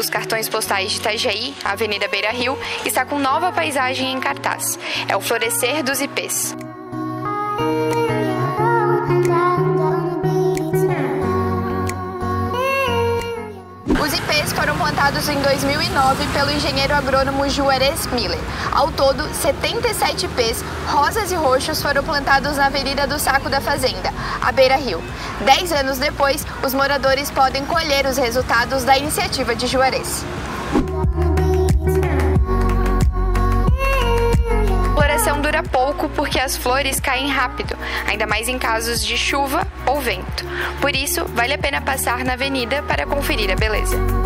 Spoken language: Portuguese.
os cartões postais de Itajaí, a Avenida Beira-Rio, está com nova paisagem em cartaz. É o florescer dos ipês. Os ipês foram plantados em 2009 pelo engenheiro agrônomo Juarez Miller. Ao todo, 77 ipês, rosas e roxos, foram plantados na Avenida do Saco da Fazenda, a Beira-Rio. 10 anos depois, os moradores podem colher os resultados da iniciativa de Juarez. A floração dura pouco porque as flores caem rápido, ainda mais em casos de chuva ou vento. Por isso, vale a pena passar na avenida para conferir a beleza.